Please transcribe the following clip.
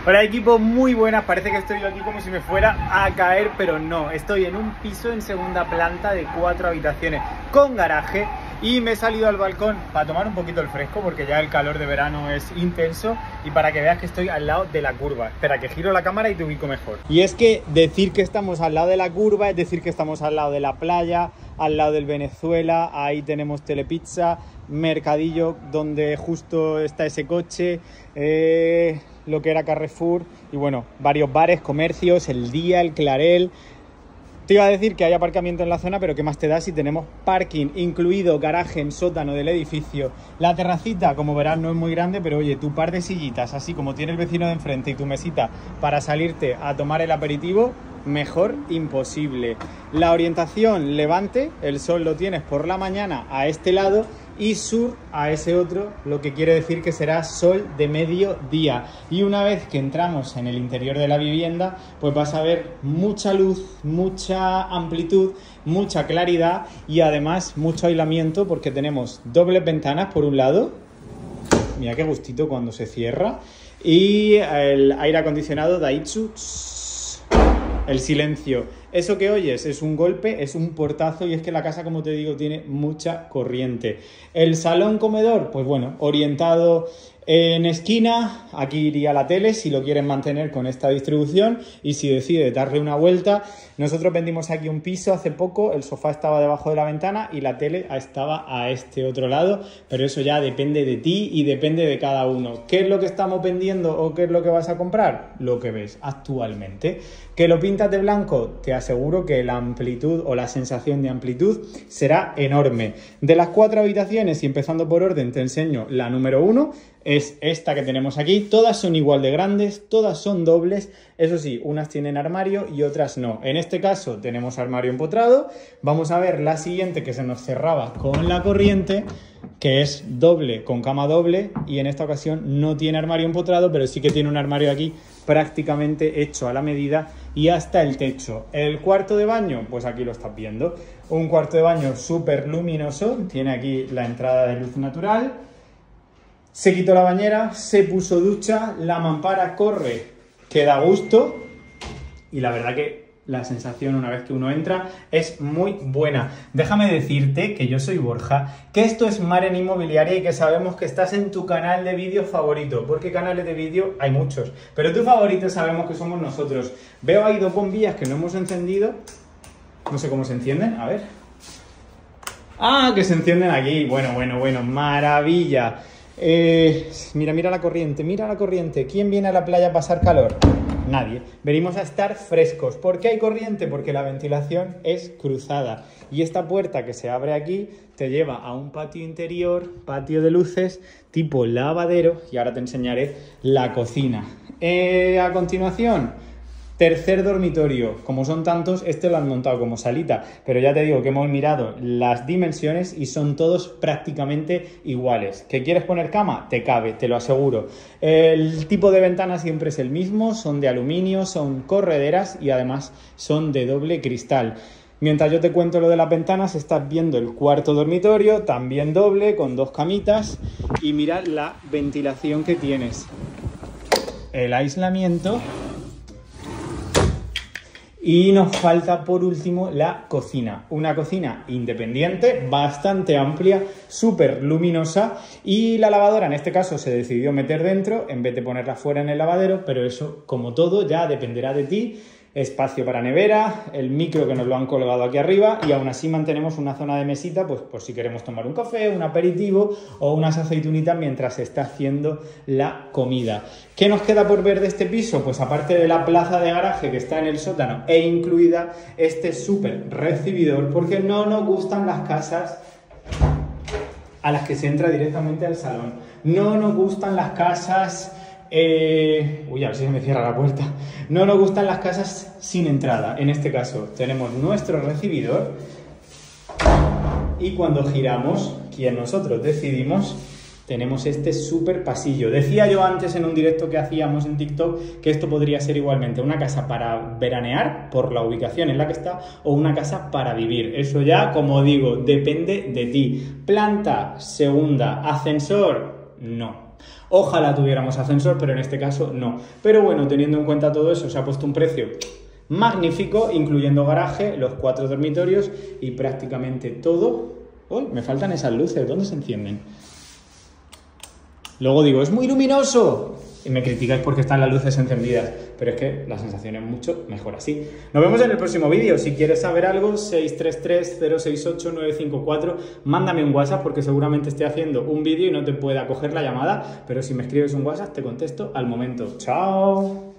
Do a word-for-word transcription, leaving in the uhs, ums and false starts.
Hola equipo, muy buenas. Parece que estoy aquí como si me fuera a caer, pero no. Estoy en un piso en segunda planta de cuatro habitaciones con garaje y me he salido al balcón para tomar un poquito el fresco porque ya el calor de verano es intenso y para que veas que estoy al lado de la curva. Espera que giro la cámara y te ubico mejor. Y es que decir que estamos al lado de la curva es decir que estamos al lado de la playa, al lado del Venezuela. Ahí tenemos Telepizza, Mercadillo donde justo está ese coche, eh, lo que era Carrefour y bueno, varios bares, comercios, el Día, el Clarel. Te iba a decir que hay aparcamiento en la zona, pero ¿qué más te da si tenemos parking incluido, garaje en sótano del edificio? La terracita, como verás, no es muy grande, pero oye, tu par de sillitas, así como tiene el vecino de enfrente y tu mesita para salirte a tomar el aperitivo, mejor imposible. La orientación levante, el sol lo tienes por la mañana a este lado y sur a ese otro, lo que quiere decir que será sol de mediodía. Y una vez que entramos en el interior de la vivienda, pues vas a ver mucha luz, mucha amplitud, mucha claridad y además mucho aislamiento porque tenemos dobles ventanas por un lado. Mira qué gustito cuando se cierra. Y el aire acondicionado Daitsu. El silencio. Eso que oyes es un golpe, es un portazo y es que la casa, como te digo, tiene mucha corriente. El salón comedor, pues bueno, orientado en esquina, aquí iría la tele si lo quieren mantener con esta distribución y si decides darle una vuelta. Nosotros vendimos aquí un piso hace poco, el sofá estaba debajo de la ventana y la tele estaba a este otro lado, pero eso ya depende de ti y depende de cada uno. ¿Qué es lo que estamos vendiendo o qué es lo que vas a comprar? Lo que ves actualmente. ¿Que lo pintas de blanco? Te aseguro que la amplitud o la sensación de amplitud será enorme. De las cuatro habitaciones y empezando por orden te enseño la número uno. Es esta que tenemos aquí, todas son igual de grandes, todas son dobles, eso sí, unas tienen armario y otras no. En este caso tenemos armario empotrado, vamos a ver la siguiente que se nos cerraba con la corriente, que es doble con cama doble y en esta ocasión no tiene armario empotrado, pero sí que tiene un armario aquí prácticamente hecho a la medida y hasta el techo. El cuarto de baño, pues aquí lo estás viendo, un cuarto de baño súper luminoso, tiene aquí la entrada de luz natural. Se quitó la bañera, se puso ducha, la mampara corre, que da gusto y la verdad que la sensación una vez que uno entra es muy buena. Déjame decirte que yo soy Borja, que esto es Maren Inmobiliaria y que sabemos que estás en tu canal de vídeo favorito, porque canales de vídeo hay muchos, pero tu favorito sabemos que somos nosotros. Veo ahí dos bombillas que no hemos encendido, no sé cómo se encienden, a ver. Ah, que se encienden aquí, bueno, bueno, bueno, maravilla. Eh, mira, mira la corriente, mira la corriente. ¿Quién viene a la playa a pasar calor? Nadie. Venimos a estar frescos. ¿Por qué hay corriente? Porque la ventilación es cruzada. Y esta puerta que se abre aquí te lleva a un patio interior, patio de luces, tipo lavadero. Y ahora te enseñaré la cocina. Eh, a continuación, tercer dormitorio. Como son tantos, este lo han montado como salita, pero ya te digo que hemos mirado las dimensiones y son todos prácticamente iguales. ¿Que quieres poner cama? Te cabe, te lo aseguro. El tipo de ventana siempre es el mismo, son de aluminio, son correderas y además son de doble cristal. Mientras yo te cuento lo de las ventanas, estás viendo el cuarto dormitorio, también doble, con dos camitas y mira la ventilación que tienes. El aislamiento. Y nos falta por último la cocina, una cocina independiente, bastante amplia, súper luminosa y la lavadora en este caso se decidió meter dentro en vez de ponerla fuera en el lavadero, pero eso como todo ya dependerá de ti. Espacio para nevera, el micro que nos lo han colgado aquí arriba y aún así mantenemos una zona de mesita pues por si queremos tomar un café, un aperitivo o unas aceitunitas mientras se está haciendo la comida. ¿Qué nos queda por ver de este piso? Pues aparte de la plaza de garaje que está en el sótano e incluida este súper recibidor, porque no nos gustan las casas a las que se entra directamente al salón. No nos gustan las casas... Eh, uy, a ver si se me cierra la puerta. No nos gustan las casas sin entrada. En este caso tenemos nuestro recibidor y cuando giramos, quien nosotros decidimos, tenemos este súper pasillo. Decía yo antes en un directo que hacíamos en TikTok que esto podría ser igualmente una casa para veranear por la ubicación en la que está o una casa para vivir. Eso ya, como digo, depende de ti. Planta, segunda, ascensor, no. Ojalá tuviéramos ascensor, pero en este caso no. Pero bueno, teniendo en cuenta todo eso, se ha puesto un precio magnífico, incluyendo garaje, los cuatro dormitorios y prácticamente todo. ¡Uy! Me faltan esas luces, ¿dónde se encienden? Luego digo, ¡es muy luminoso! Y me criticáis porque están las luces encendidas, pero es que la sensación es mucho mejor así. Nos vemos en el próximo vídeo. Si quieres saber algo, seis tres tres, cero seis ocho, nueve cinco cuatro, mándame un WhatsApp porque seguramente esté haciendo un vídeo y no te pueda coger la llamada, pero si me escribes un WhatsApp te contesto al momento. ¡Chao!